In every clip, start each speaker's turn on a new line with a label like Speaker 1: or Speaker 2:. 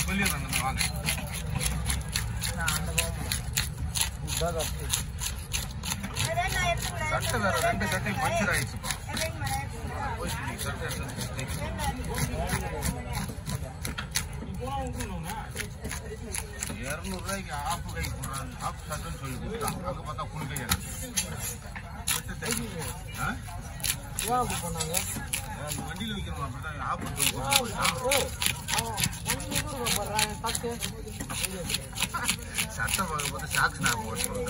Speaker 1: சொல்லிடுறாங்க வாங்க. சட்டை வேற 2 சட்டை பஞ்சர் ஆயிடுச்சுப்பா. ₹200 ஆஃப் கை போடுறாங்க. ஆஃப் சட்டைன்னு சொல்லி கொடுத்தாங்க. அங்கே பார்த்தா ஃபுல் கை வண்டியில் வைக்கிறோம். அப்படிதான் ஆஃப் சட்டை பார்க்க பார்த்தா சாக்ஸ் நான்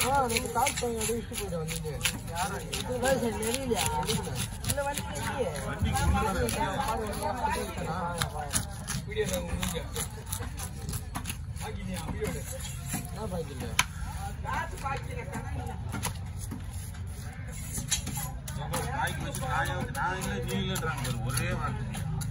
Speaker 1: ஒரே வார்த்தை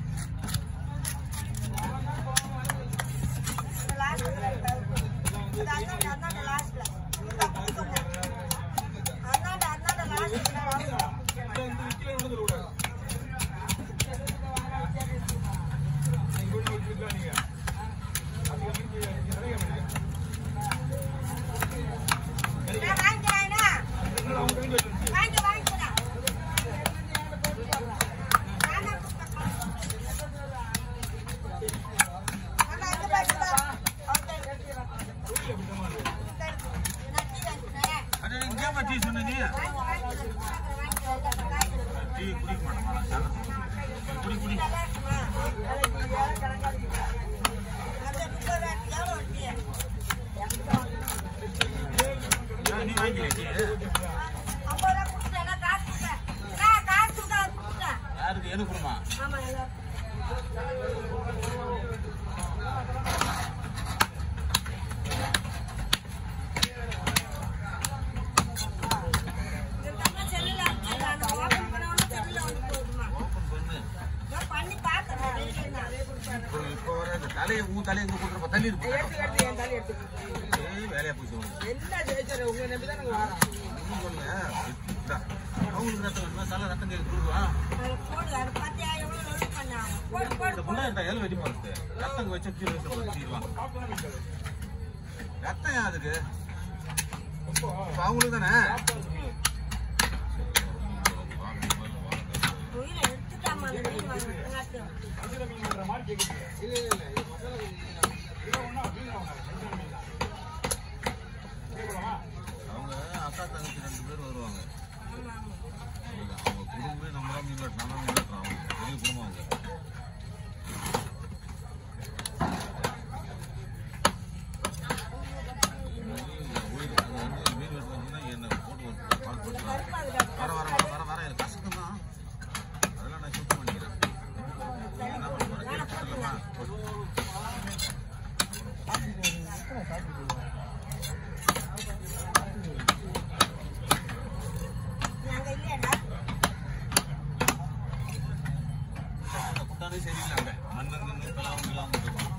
Speaker 1: யாருக்கு எதுக்குமா தலையை உங்க தலையை எங்க போட்டுருப்பா தள்ளி இருக்கு வேலையா போய் அவங்களுக்கு ரத்தம் வேணுமா தலை ரத்தம் கேட்க கொடுக்குவான் எல்லாம் வெட்டி போறது ரத்தம் வச்சு தீருவாங்க ரத்தம் அதுக்கு அவங்களுக்கு தானே அவங்க அக்கா தங்கச்சி 2 பேர் வருவாங்க. அவங்க குடும்பமே நம்மளா மீன் வெட்டினா மீன் வெட்டுறாங்க. பெரிய குடும்பம் அவங்க. மீன் வெட்டுறதுன்னா என்ன போட்டு பால் போட்டு வர எனக்கு கஷ்டம் தான். அதெல்லாம் நான் சுத்தம் பண்ணிக்கிறேன். என்ன பண்ண போறேன் சொல்லலாமா சரியில்லை மண்ணு இல்லாம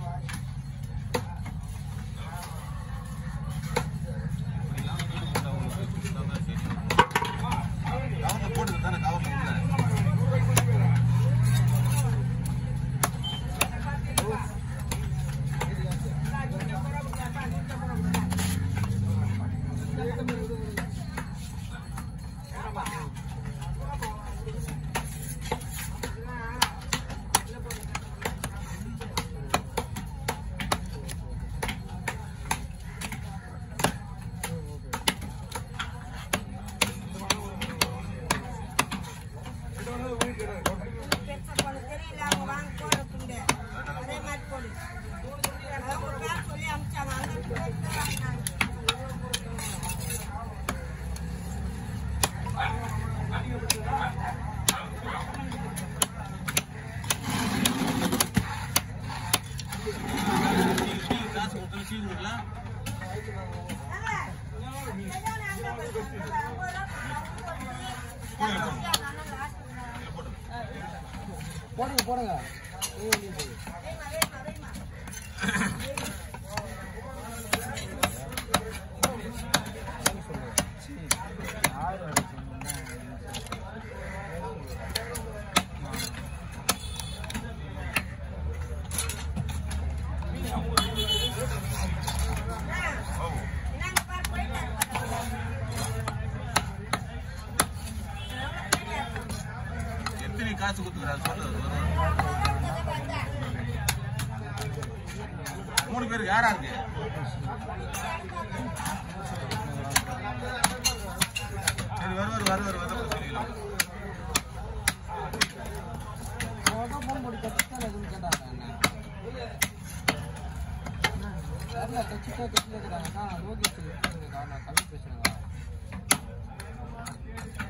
Speaker 1: கவர்ல போட்டுது தானே கவர்ல போடுங்க போடுங்க
Speaker 2: Yeah.
Speaker 1: காசு கொடுத்துக்கிறாரு சொல்லு. 3 பேருக்கு யாரா இருக்கு? சரி வருவார் தெரியல.
Speaker 2: கட்சிக்காரங்க லோகேஷ் கம்மி பேசுறாங்க.